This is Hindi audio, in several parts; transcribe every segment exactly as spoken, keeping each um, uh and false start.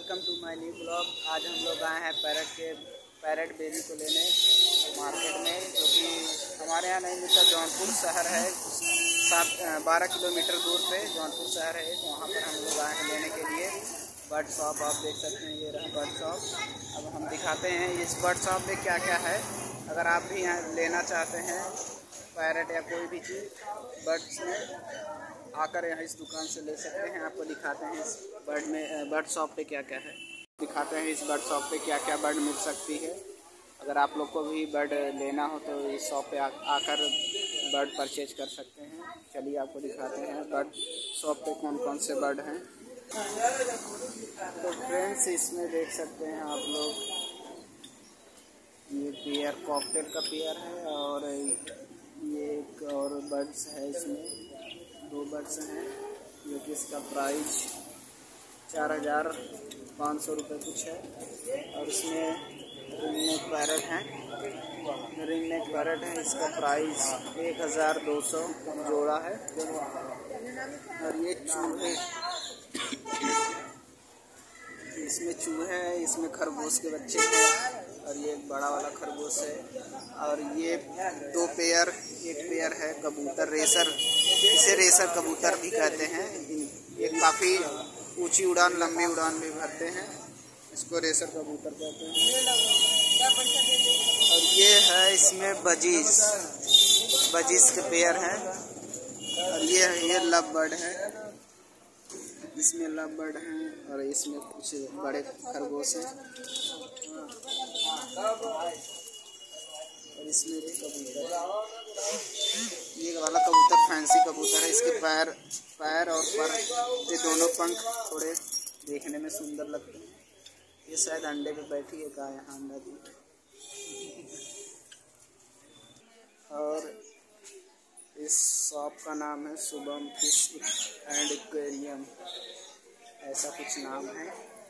Welcome to my new blog. आज हम लोग आए हैं पैरट के पैरट बेबी को लेने मार्केट में, जो कि हमारे यहाँ नहीं मिलता। जौनपुर शहर है, सात बारह किलोमीटर दूर पे जौनपुर शहर है, तो वहाँ पर हम लोग आए हैं लेने के लिए। बर्ड शॉप आप देख सकते हैं, ये रहा बर्ड शॉप। अब हम दिखाते हैं इस बर्ड शॉप में क्या क्या है। अगर आप भी यहाँ लेना चाहते हैं पैरट या कोई भी चीज़ बर्ड्स में, आकर यहाँ इस दुकान से ले सकते हैं। आपको दिखाते हैं इस बर्ड में बर्ड शॉप पे क्या क्या है, दिखाते हैं इस बर्ड शॉप पे क्या क्या बर्ड मिल सकती है। अगर आप लोग को भी बर्ड लेना हो तो इस शॉप पे आ, आकर बर्ड परचेज कर सकते हैं। चलिए आपको दिखाते हैं बर्ड शॉप पे कौन कौन से बर्ड हैं। तो फ्रेंड्स, इसमें देख सकते हैं आप लोग, ये पेयर कॉकटेल का पेयर है, और ये एक और बर्ड्स है, इसमें दो बर्ड्स हैं, जो कि इसका प्राइस चार हज़ार पाँच सौ रुपये कुछ है। और इसमें रिंग नेक पैरट हैं, रिंग नेक पैरट है, इसका प्राइस एक हज़ार दो सौ जोड़ा है। और ये चूहे, इसमें चूहे हैं, इसमें खरगोश के बच्चे हैं, और ये एक बड़ा वाला खरगोश है। और ये दो पेयर, एक पेयर है कबूतर रेसर, इसे रेसर कबूतर भी कहते हैं। ये काफ़ी ऊंची उड़ान, लंबी उड़ान भी भरते हैं, इसको रेसर कबूतर कहते हैं। और ये है इसमें बजीज, बजीज के पेयर हैं। और ये ये लव बर्ड है, इसमें लव बर्ड हैं, और इसमें कुछ बड़े खरगोश हैं, और इसमें भी कबूतर है। ये वाला कबूतर फैंसी कबूतर है, इसके पैर पैर और पर ये दोनों पंख थोड़े देखने में सुंदर लगते हैं। ये शायद अंडे पे बैठी है, कहा यहाँ अंडा दी। और इस शॉप का नाम है शुभम फिश एंड एक्वेरियम, ऐसा कुछ नाम है।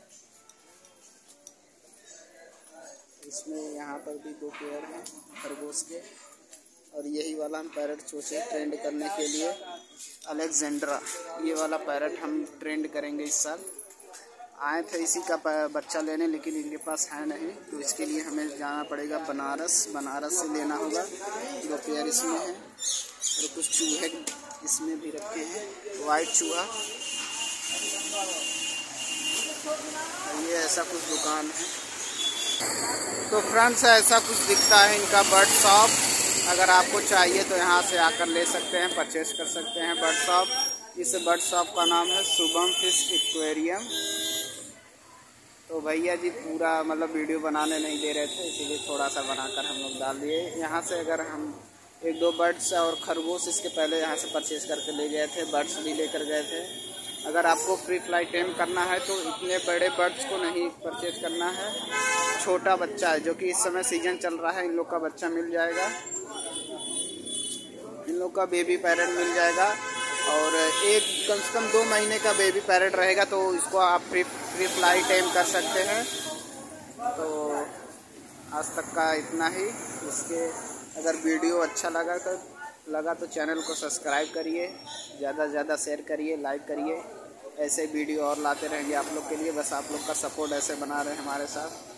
इसमें यहाँ पर भी दो पेयर हैं खरगोश के। और यही वाला हम पैरट सोचे ट्रेंड करने के लिए, अलेक्जेंड्रा, ये वाला पैरट हम ट्रेंड करेंगे इस साल। आए थे इसी का बच्चा लेने, लेकिन इनके पास है नहीं, तो इसके लिए हमें जाना पड़ेगा बनारस, बनारस से लेना होगा। दो पेयर इसमें है, और कुछ चूहे इसमें भी रखे हैं, वाइट चूहा। ये ऐसा कुछ दुकान है। तो फ्रेंड्स, ऐसा कुछ दिखता है इनका बर्ड शॉप। अगर आपको चाहिए तो यहाँ से आकर ले सकते हैं, परचेस कर सकते हैं बर्ड शॉप। इस बर्ड शॉप का नाम है शुभम फिश एक्वेरियम। तो भैया जी पूरा मतलब वीडियो बनाने नहीं दे रहे थे, इसीलिए थोड़ा सा बनाकर हम लोग डाल दिए। यहाँ से अगर हम एक दो बर्ड्स और खरगोश इसके पहले यहाँ से परचेज करके ले गए थे, बर्ड्स भी लेकर गए थे। अगर आपको फ्री फ्लाइट टाइम करना है तो इतने बड़े बर्ड्स को नहीं परचेज करना है, छोटा बच्चा है, जो कि इस समय सीजन चल रहा है, इन लोग का बच्चा मिल जाएगा, इन लोग का बेबी पैरट मिल जाएगा। और एक कम से कम दो महीने का बेबी पैरट रहेगा, तो इसको आप फ्री फ्री फ्लाइट टाइम कर सकते हैं। तो आज तक का इतना ही। इसके अगर वीडियो अच्छा लगा तो लगा तो चैनल को सब्सक्राइब करिए, ज़्यादा से ज़्यादा शेयर करिए, लाइक करिए। ऐसे वीडियो और लाते रहेंगे आप लोग के लिए, बस आप लोग का सपोर्ट ऐसे बना रहे हमारे साथ।